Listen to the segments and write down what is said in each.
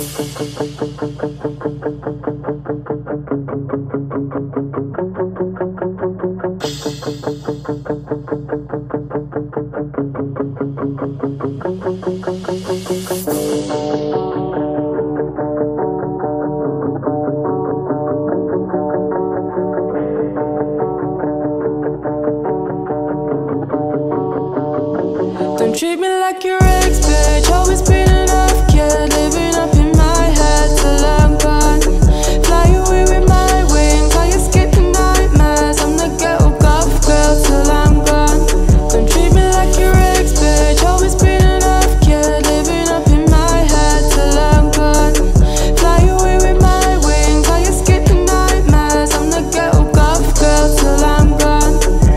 Don't treat me like your ex, bitch. Always been enough, kid. Living up in my head till I'm gone. Fly away with my wings while you escape the nightmares. I'm the ghetto goth girl till I'm gone. Don't treat me like your ex, bitch. Always been enough, kid. Living up in my head till I'm gone. Fly away with my wings while you escape the nightmares. I'm the ghetto goth girl till I'm gone.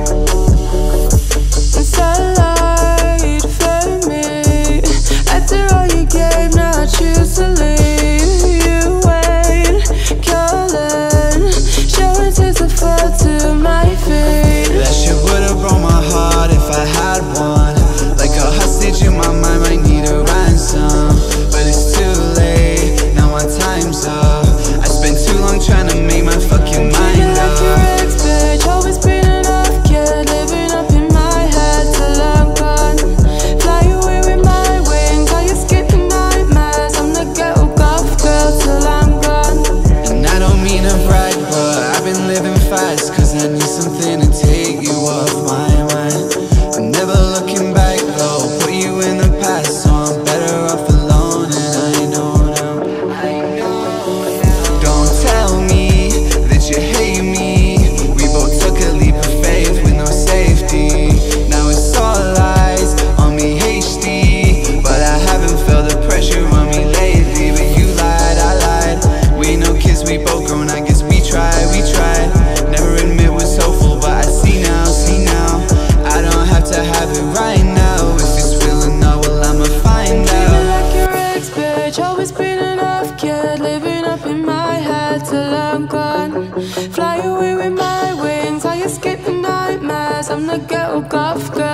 Choose to leave you, wait, calling. Showing tears that fall to my feet. That shit would've broke my heart if I had one. Like a hostage in my mind, might need a ransom. But it's too late, now my time's up. I spent too long trying to make my fucking mind up. Like your ex, bitch, always been enough, kid. Living up in my head till I'm gone. Fly away with my wings while you escape the nightmares. I'm the ghetto goth girl till I'm gone. And I don't mean to brag, but I've been living fast, cause I need something to take you off my mind. I'm never looking back though, put you in the past, so I'm better off alone. And I know now, don't tell me that you hate me. We both took a leap of faith with no safety. Now it's all lies on me HD, but I haven't felt the pressure on me lately. But you lied, I lied. We ain't no kids, we both grown, I guess we tried. Never admit what's hopeful, but I see now. I don't have to have it right now. If it's real or not, well, I'ma find Treat me out. like your ex, bitch. Always been enough, kid. Living up in my head till I'm gone. Fly away with my wings while you escape the nightmares. I'm the ghetto goth girl.